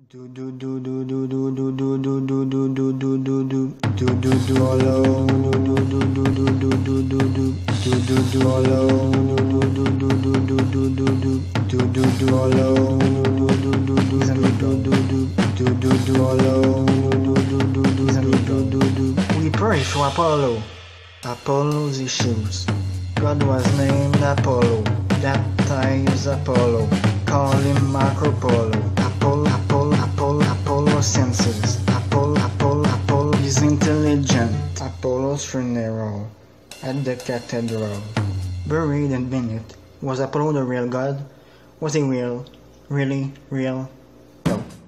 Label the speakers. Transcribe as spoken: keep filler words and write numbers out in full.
Speaker 1: Do do do do do do do do do do do do do do do do do do hello do do do do do do do do do do do hello do do do do do do do do do do do hello do do do do do do do do do do hello do do do do do do do. We pray for Apollo. Apollo's issues. God was named Apollo. That ties Apollo. Call him Marco Polo. Apollo, Apollo, Apollo, Apollo senses. Apollo, Apollo, Apollo is intelligent. Apollo's funeral at the cathedral. Buried and beneath. Was Apollo the real God? Was he real? Really real? No.